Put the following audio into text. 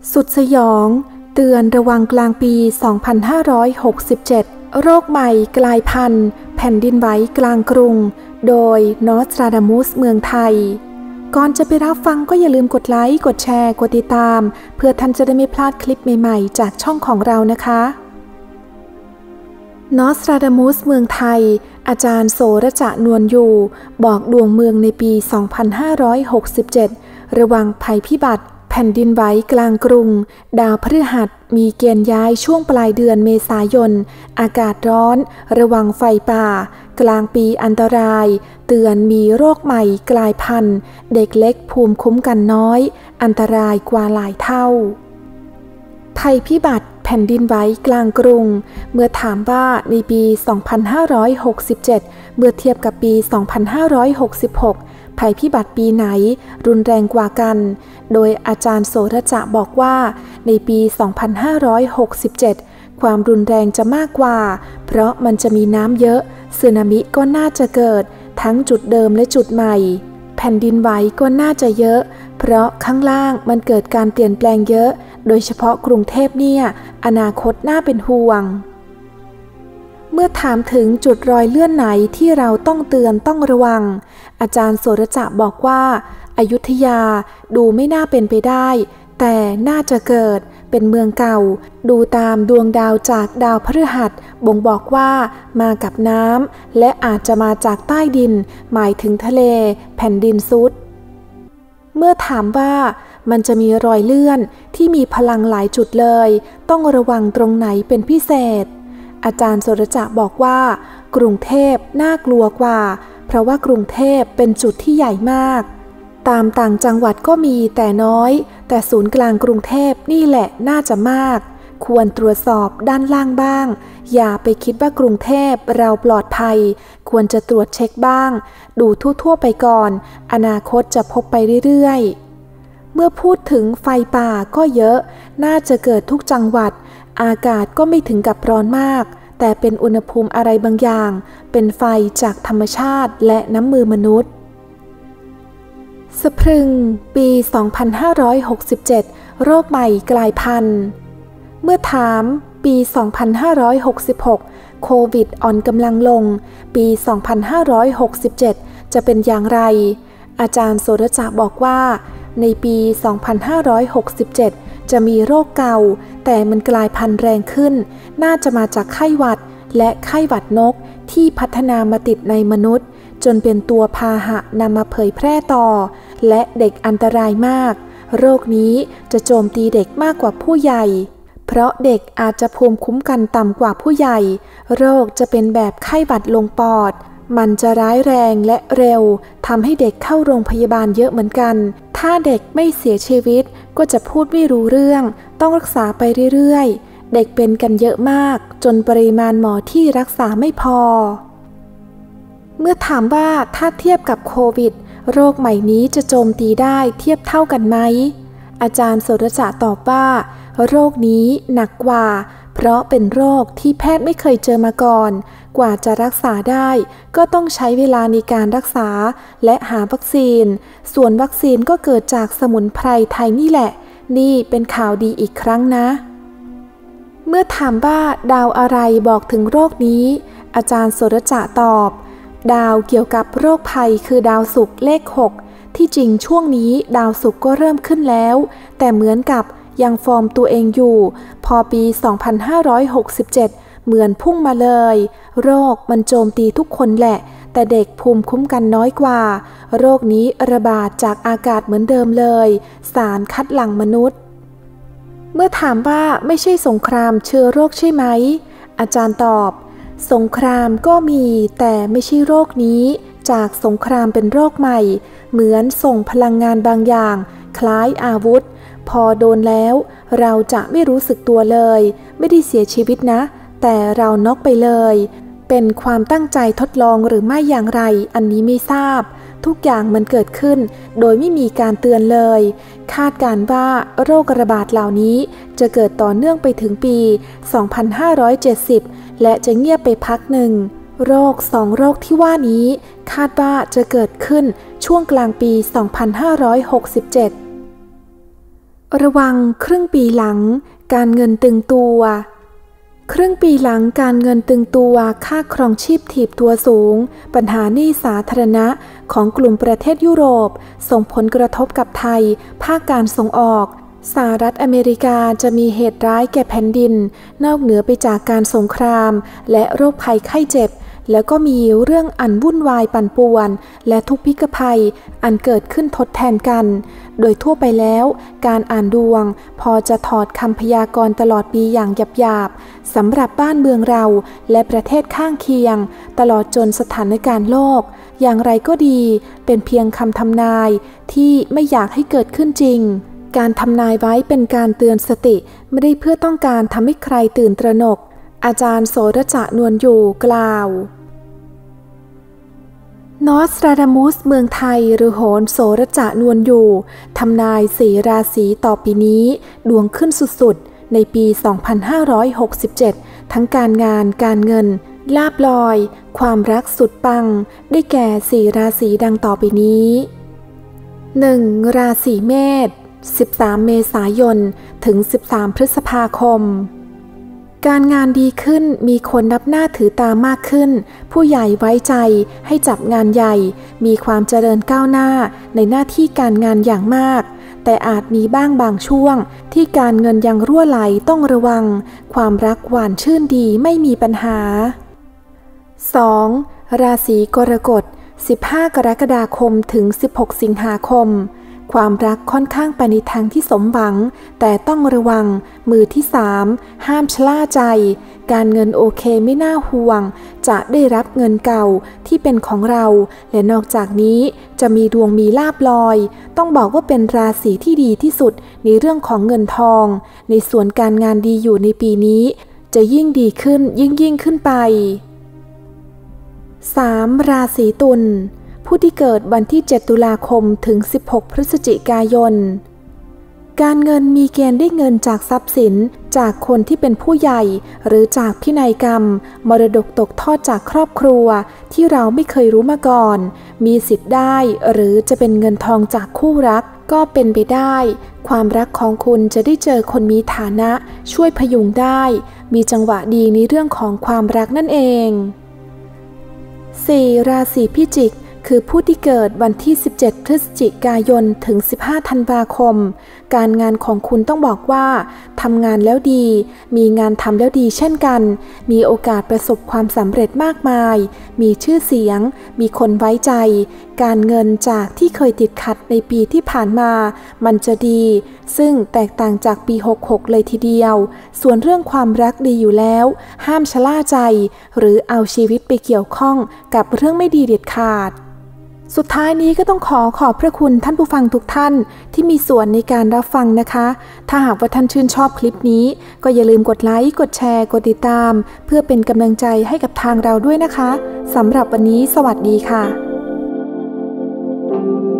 สุดสยองเตือนระวังกลางปี 2567 โรคใหม่กลายพันธุ์แผ่นดินไหวกลางกรุงโดยนอสตราดามุสเมืองไทยก่อนจะไปรับฟังก็อย่าลืมกดไลค์กดแชร์กดติดตามเพื่อท่านจะได้ไม่พลาดคลิปใหม่ๆจากช่องของเรานะคะนอสตราดามุสเมืองไทยอาจารย์โสรจะนวลอยู่บอกดวงเมืองในปี 2567 ระวังภัยพิบัติแผ่นดินไหวกลางกรุงดาวพฤหัสมีเกณฑ์ย้ายช่วงปลายเดือนเมษายนอากาศร้อนระวังไฟป่ากลางปีอันตรายเตือนมีโรคใหม่กลายพันธุ์เด็กเล็กภูมิคุ้มกันน้อยอันตรายกว่าหลายเท่าภัยพิบัติแผ่นดินไหวกลางกรุงเมื่อถามว่าในปี 2567 เมื่อเทียบกับปี 2566 ภัยพิบัติปีไหนรุนแรงกว่ากันโดยอาจารย์โสรจะบอกว่าในปี 2567 ความรุนแรงจะมากกว่าเพราะมันจะมีน้ำเยอะสึนามิก็น่าจะเกิดทั้งจุดเดิมและจุดใหม่แผ่นดินไหวก็น่าจะเยอะเพราะข้างล่างมันเกิดการเปลี่ยนแปลงเยอะโดยเฉพาะกรุงเทพเนี่ยอนาคตน่าเป็นห่วงเมื่อถามถึงจุดรอยเลื่อนไหนที่เราต้องเตือนต้องระวังอาจารย์โสรจะบอกว่าอยุธยาดูไม่น่าเป็นไปได้แต่น่าจะเกิดเป็นเมืองเก่าดูตามดวงดาวจากดาวพฤหัสบ่งบอกว่ามากับน้ำและอาจจะมาจากใต้ดินหมายถึงทะเลแผ่นดินซุดเมื่อถามว่ามันจะมีรอยเลื่อนที่มีพลังหลายจุดเลยต้องระวังตรงไหนเป็นพิเศษอาจารย์โสรจะบอกว่ากรุงเทพน่ากลัวกว่าเพราะว่ากรุงเทพเป็นจุดที่ใหญ่มากตามต่างจังหวัดก็มีแต่น้อยแต่ศูนย์กลางกรุงเทพนี่แหละน่าจะมากควรตรวจสอบด้านล่างบ้างอย่าไปคิดว่ากรุงเทพเราปลอดภัยควรจะตรวจเช็คบ้างดูทั่วๆไปก่อนอนาคตจะพบไปเรื่อยๆเมื่อพูดถึงไฟป่าก็เยอะน่าจะเกิดทุกจังหวัดอากาศก็ไม่ถึงกับร้อนมากแต่เป็นอุณหภูมิอะไรบางอย่างเป็นไฟจากธรรมชาติและน้ำมือมนุษย์สะพรึงปี 2567 โรคใหม่กลายพันธุ์เมื่อถามปี 2566 โควิดอ่อนกำลังลงปี 2567 จะเป็นอย่างไรอาจารย์โสรจะบอกว่าในปี 2567 จะมีโรคเก่าแต่มันกลายพันธุ์แรงขึ้นน่าจะมาจากไข้หวัดและไข้หวัดนกที่พัฒนามาติดในมนุษย์จนเป็นตัวพาหะนำมาเผยแพร่ต่อและเด็กอันตรายมากโรคนี้จะโจมตีเด็กมากกว่าผู้ใหญ่เพราะเด็กอาจจะภูมิคุ้มกันต่ำกว่าผู้ใหญ่โรคจะเป็นแบบไข้หวัดลงปอดมันจะร้ายแรงและเร็วทำให้เด็กเข้าโรงพยาบาลเยอะเหมือนกันถ้าเด็กไม่เสียชีวิตก็จะพูดไม่รู้เรื่องต้องรักษาไปเรื่อยๆเด็กเป็นกันเยอะมากจนปริมาณหมอที่รักษาไม่พอเมื่อถามว่าถ้าเทียบกับโควิดโรคใหม่นี้จะโจมตีได้เทียบเท่ากันไหมอาจารย์โสรจะตอบว่าโรคนี้หนักกว่าเพราะเป็นโรคที่แพทย์ไม่เคยเจอมาก่อนกว่าจะรักษาได้ก็ต้องใช้เวลาในการรักษาและหาวัคซีนส่วนวัคซีนก็เกิดจากสมุนไพรไทยนี่แหละนี่เป็นข่าวดีอีกครั้งนะเมื่อถามว่าดาวอะไรบอกถึงโรคนี้อาจารย์โสรจะตอบดาวเกี่ยวกับโรคภัยคือดาวศุกร์เลข 6ที่จริงช่วงนี้ดาวศุกร์ก็เริ่มขึ้นแล้วแต่เหมือนกับยังฟอร์มตัวเองอยู่พอปี 2567 เหมือนพุ่งมาเลยโรคมันโจมตีทุกคนแหละแต่เด็กภูมิคุ้มกันน้อยกว่าโรคนี้ระบาดจากอากาศเหมือนเดิมเลยสารคัดหลั่งมนุษย์เมื่อถามว่าไม่ใช่สงครามเชื้อโรคใช่ไหมอาจารย์ตอบสงครามก็มีแต่ไม่ใช่โรคนี้จากสงครามเป็นโรคใหม่เหมือนส่งพลังงานบางอย่างคล้ายอาวุธพอโดนแล้วเราจะไม่รู้สึกตัวเลยไม่ได้เสียชีวิตนะแต่เราน็อกไปเลยเป็นความตั้งใจทดลองหรือไม่อย่างไรอันนี้ไม่ทราบทุกอย่างมันเกิดขึ้นโดยไม่มีการเตือนเลยคาดการณ์ว่าโรคระบาดเหล่านี้จะเกิดต่อเนื่องไปถึงปี 2570 และจะเงียบไปพักหนึ่งโรค2โรคที่ว่านี้คาดว่าจะเกิดขึ้นช่วงกลางปี 2567 ระวังครึ่งปีหลังการเงินตึงตัวครึ่งปีหลังการเงินตึงตัวค่าครองชีพถีบตัวสูงปัญหาหนี้สาธารณะของกลุ่มประเทศยุโรปส่งผลกระทบกับไทยภาคการส่งออกสหรัฐอเมริกาจะมีเหตุร้ายแก่แผ่นดินนอกเหนือไปจากการสงครามและโรคภัยไข้เจ็บแล้วก็มีเรื่องอันวุ่นวายปั่นป่วนและทุกพิกภัยอันเกิดขึ้นทดแทนกันโดยทั่วไปแล้วการอ่านดวงพอจะถอดคำพยากรณ์ตลอดปีอย่างหยาบๆสำหรับบ้านเมืองเราและประเทศข้างเคียงตลอดจนสถานการณ์โลกอย่างไรก็ดีเป็นเพียงคำทำนายที่ไม่อยากให้เกิดขึ้นจริงการทำนายไว้เป็นการเตือนสติไม่ได้เพื่อต้องการทำให้ใครตื่นตระหนกอาจารย์โสรจนวลอยู่กล่าวนอสตราดามุสเมืองไทยหรือโหนโสรจนวลอยู่ทำนาย4 ราศีต่อปีนี้ดวงขึ้นสุดๆในปี 2567 ทั้งการงานการเงินลาภลอยความรักสุดปังได้แก่4 ราศีดังต่อไปนี้ 1. ราศีเมษ13 เมษายนถึง 13 พฤษภาคมการงานดีขึ้นมีคนนับหน้าถือตามากขึ้นผู้ใหญ่ไว้ใจให้จับงานใหญ่มีความเจริญก้าวหน้าในหน้าที่การงานอย่างมากแต่อาจมีบ้างบางช่วงที่การเงินยังรั่วไหลต้องระวังความรักหวานชื่นดีไม่มีปัญหา 2. ราศีกรกฎ15 กรกฎาคมถึง 16 สิงหาคมความรักค่อนข้างไปในทางที่สมหวังแต่ต้องระวังมือที่ 3ห้ามชะล่าใจการเงินโอเคไม่น่าห่วงจะได้รับเงินเก่าที่เป็นของเราและนอกจากนี้จะมีดวงมีลาภลอยต้องบอกว่าเป็นราศีที่ดีที่สุดในเรื่องของเงินทองในส่วนการงานดีอยู่ในปีนี้จะยิ่งดีขึ้นยิ่งขึ้นไป 3. ราศีตุลผู้ที่เกิดวันที่ 7 ตุลาคมถึง 16 พฤศจิกายนการเงินมีเกณฑ์ได้เงินจากทรัพย์สินจากคนที่เป็นผู้ใหญ่หรือจากพินัยกรรมมรดกตกทอดจากครอบครัวที่เราไม่เคยรู้มาก่อนมีสิทธิ์ได้หรือจะเป็นเงินทองจากคู่รักก็เป็นไปได้ความรักของคุณจะได้เจอคนมีฐานะช่วยพยุงได้มีจังหวะดีในเรื่องของความรักนั่นเอง 4. ราศีพิจิกคือผู้ที่เกิดวันที่ 17 พฤศจิกายนถึง 15 ธันวาคมการงานของคุณต้องบอกว่าทำงานแล้วดีมีงานทำแล้วดีเช่นกันมีโอกาสประสบความสำเร็จมากมายมีชื่อเสียงมีคนไว้ใจการเงินจากที่เคยติดขัดในปีที่ผ่านมามันจะดีซึ่งแตกต่างจากปี 66 เลยทีเดียวส่วนเรื่องความรักดีอยู่แล้วห้ามชะล่าใจหรือเอาชีวิตไปเกี่ยวข้องกับเรื่องไม่ดีเด็ดขาดสุดท้ายนี้ก็ต้องขอบพระคุณท่านผู้ฟังทุกท่านที่มีส่วนในการรับฟังนะคะถ้าหากว่าท่านชื่นชอบคลิปนี้ก็อย่าลืมกดไลค์กดแชร์กดติดตามเพื่อเป็นกำลังใจให้กับทางเราด้วยนะคะสำหรับวันนี้สวัสดีค่ะ